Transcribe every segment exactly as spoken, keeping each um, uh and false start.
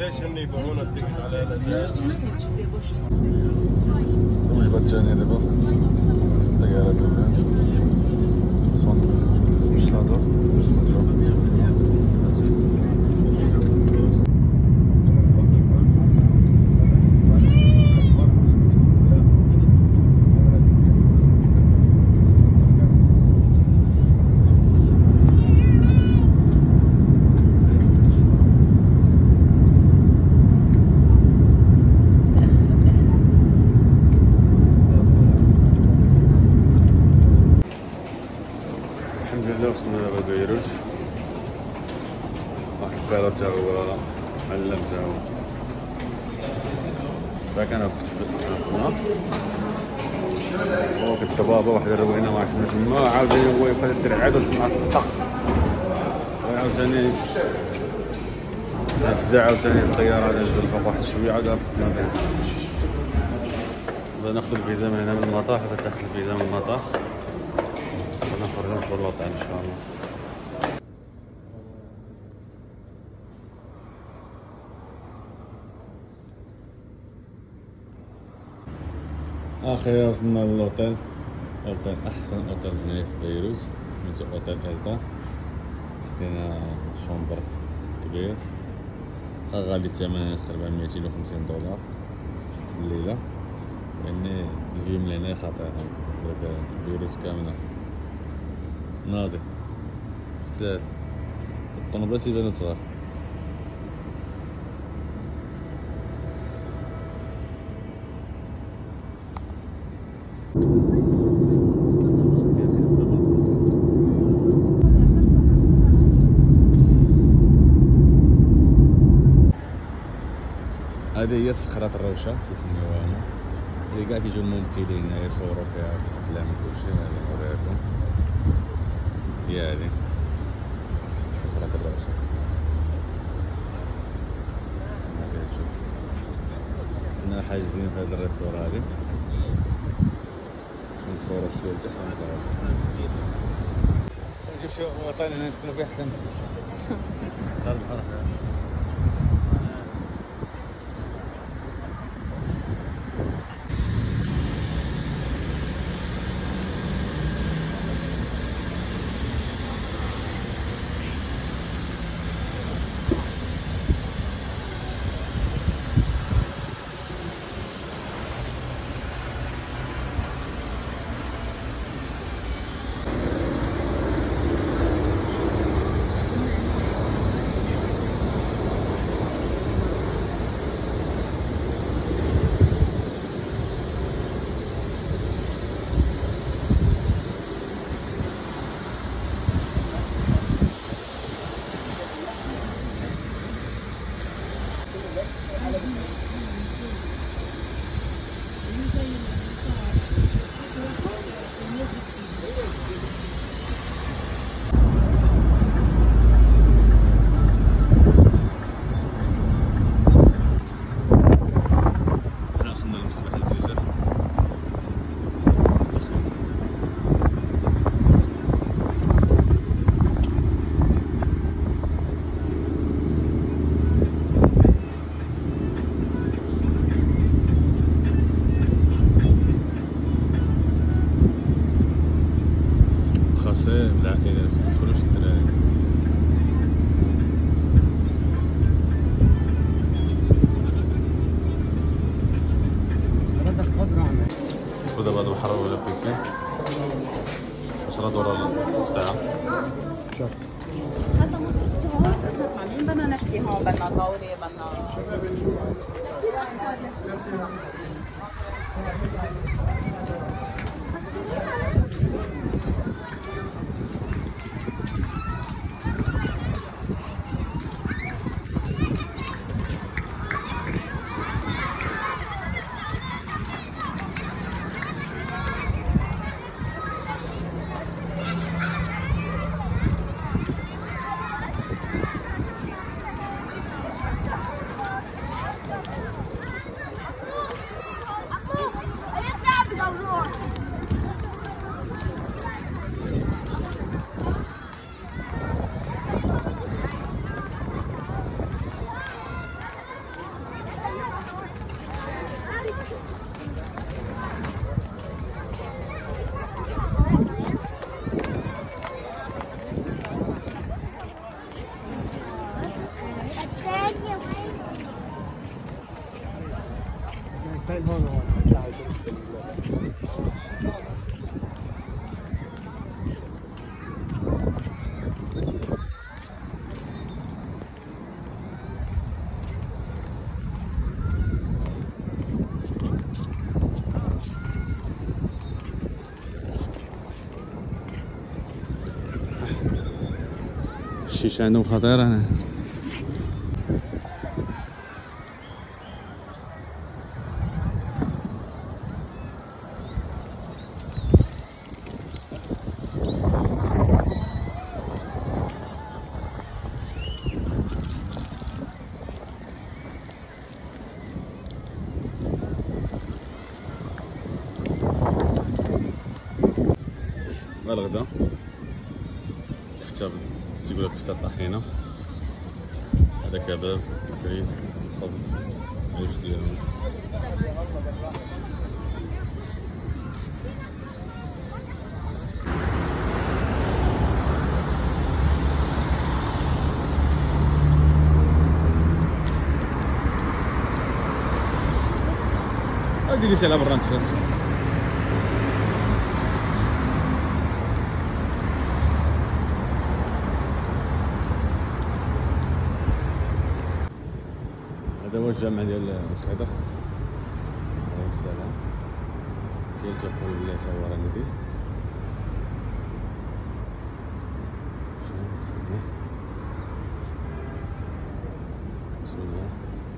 ليش هم يبيعون التيكت على الازاز؟ الوجبة الثانية دابا الطيارة الأولى صندوق الشاطئ وصلنا دابا بيروت. واحد الكارا تاعو ولا علم تاعو باك انا كنت في هنا وقت الضبابة واحد الروينة ما عرفت تما عاوتاني هو يبقى الدرع عاد وسمع الطق وعاوتاني هزا عاوتاني الطيارة نزل فوق واحد شوية عاد هبطنا بدا ناخدو الفيزا من هنا من المطار حتى تاخد الفيزا من المطار نخرج نمشي بالوطن ان شاء الله. اخيرا وصلنا للوطيل، اوتيل احسن اوتيل هنا في بيروت سميتو اوتيل التا. خدينا شومبر كبير غالي الثمن تقريبا ميتين وخمسين دولار الليله، يعني الفيو من هنا خطير بالنسبه بيروت كامله ناضي تستاهل. الطنبلات يبانو صغار. هذه هي صخرة الروشة تسميوها هنا، اللي قاعد يجوا الممثلين هنا يصوروا فيها الافلام وكلشي. هذه نوريكم هي هذه صخرة الروشة. كنا حاجزين في هذا الريستورا هذه باش نصوروا شوية تحت ونطلعوا. نجيب شي وطن هنا نسكنوا فيه أحسن. دار الفرح. العائلات ما تدخلوش الدراري. ودابا هاد البحر ولا بيسين واش راه دورة تاعها شوف هذا مين بدنا نحكيهم بدنا طاولة بدنا كاين هون هون هتلاقي الشيشة عندهم خطيرة هنا. الغدا كفتة تيقولها كفتة طحينة، هذا كباب، فريت، خبز، عيش ديالهم. هادي اللي على برا نتفرج. هذا هو الجامع ديال الخضر عليه السلام، كيلتقوا بالله تا هو راه ندير. بسم الله بسم الله.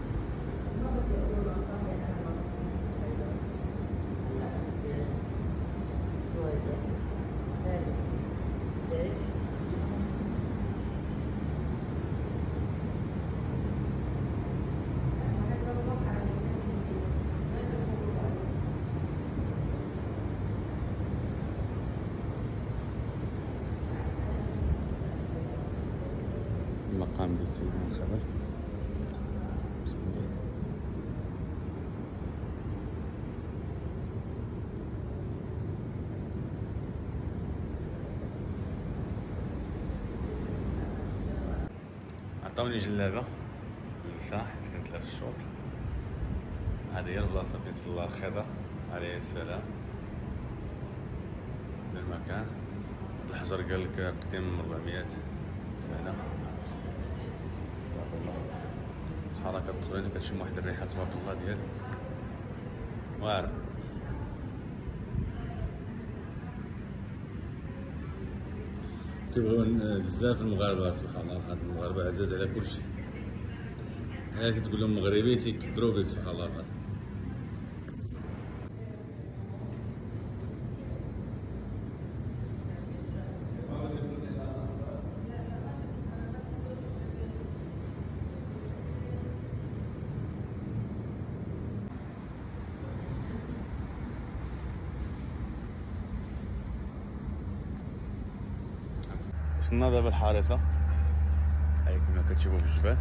المقام ديال سيدنا الخضر. بسم الله. عطاوني جلابة للنساء حيت كنت لابس الشورت. هذه هي البلاصة فين صلى الخضر عليه السلام. المكان الحجر قال لك قديم من أربعمية سنة. سبحان الله كتدخل هنا كتشم واحد الريحة تبارك الله ديال واعرة. كيبغيو بزاف المغاربة سبحان الله العظيم، المغاربة عزاز على كلشي. ها كتقول لهم مغربي تيكبروا بك سبحان الله العظيم. وصلنا دابا الحارثة، هاي كما كتشوفوا في الجبال.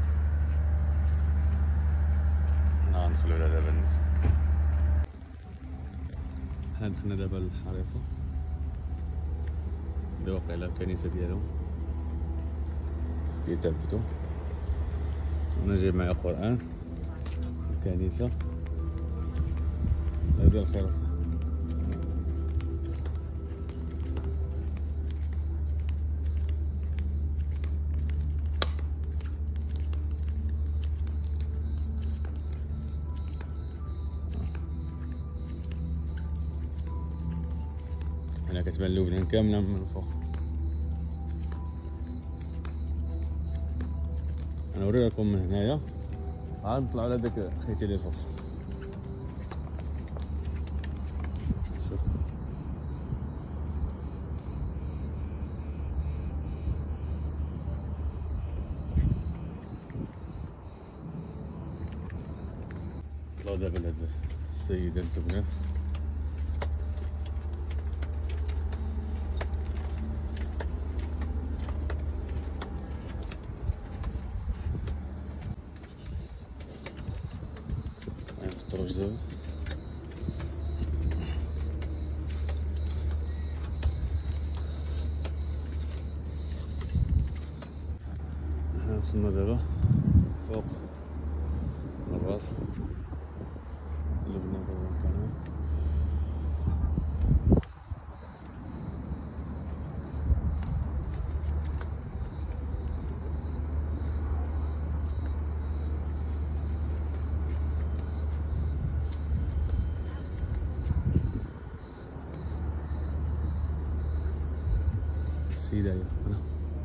حنا غندخلو لها دابا الناس. حنا دخلنا دابا للحارثة، هادي واقيلا الكنيسة ديالهم كيتعبدو. أنا جايب معايا قرآن، الكنيسة هادي الخير. هنا كتبان لبنان كاملة من الفوق. انا نوري لكم من هنايا، عاد نطلعوا على داك الخيتي اللي فوق. شوف طلعوا دابا لهاد السيدة الكبيرة. نفطرو دابا. حنا وصلنا دابا فوق الراس في داير هنا.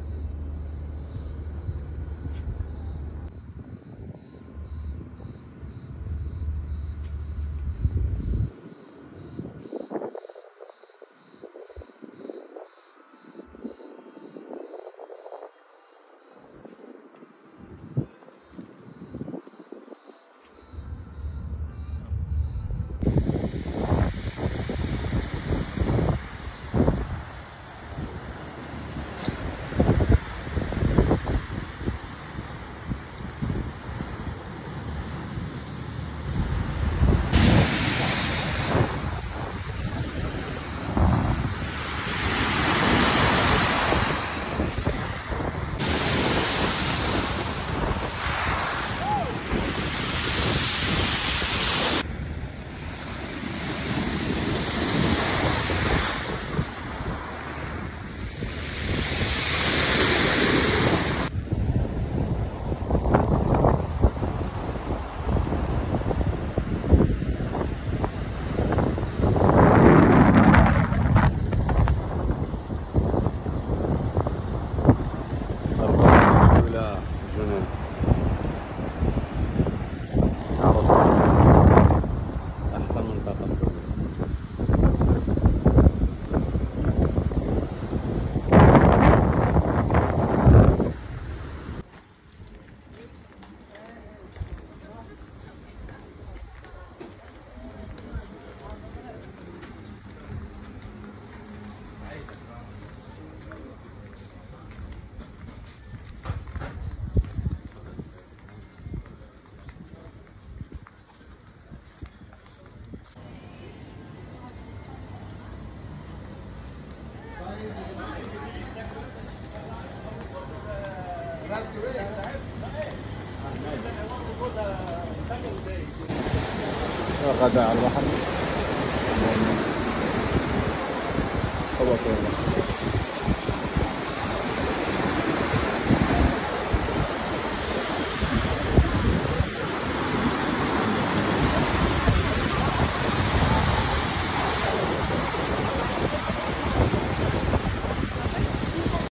جنون عروس أحسن منطقة. غدا على البحر.